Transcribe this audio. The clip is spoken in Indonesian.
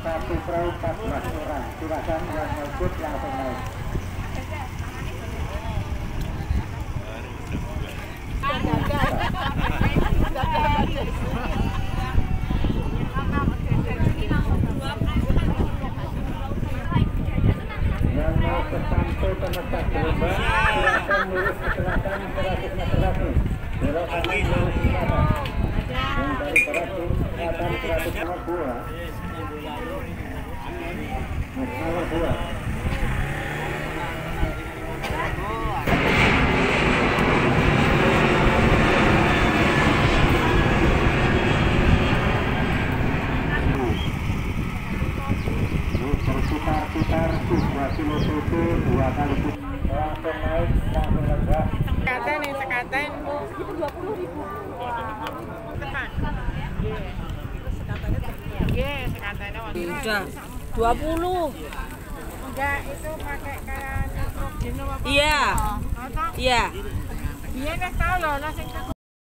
satu perahu 14 orang. Silakan yang mau ikut langsung naik. Yang mau ke Santo Tempat Gelombang, silakan lurus ke selatan 100 meter lagi. Belok kanan lurus ke selatan. Yang dari selatan 152. Nomor 2. Berputar-putar 2 kilo susu 2 kali langsung naik, langsung lega. Sekaten nih, sekaten. Itu 20.000. Teman. Iya, sekatennya Udah 20. Enggak, itu pakai kayak nitrogen apa? Iya. Iya. Iya, nek tau lho, sing